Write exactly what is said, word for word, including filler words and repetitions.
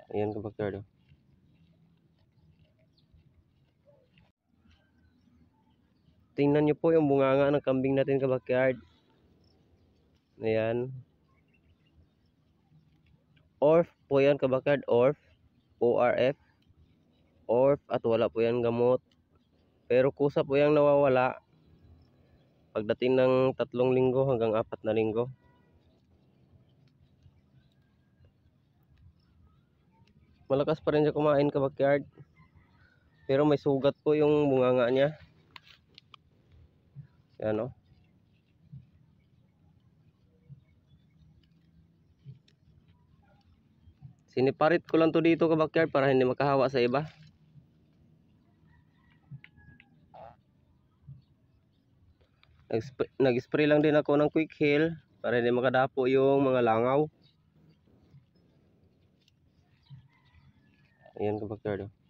Ayan ka-backyard. Oh. Tingnan nyo po yung bunganga ng kambing natin ka-backyard. Ayan. Orf po yan ka-backyard. Orf. O R F. Orf. At wala po yan gamot. Pero kusa po yung nawawala pagdating ng tatlong linggo hanggang apat na linggo. Malakas pa rin siya kumain ka-backyard. Pero may sugat po yung bunganga niya. Yan o. Siniparit ko lang to dito ka-backyard para hindi makahawa sa iba. Nag-spray lang din ako ng quick heal para hindi makadapo yung mga langaw. Ayan ka-backyard.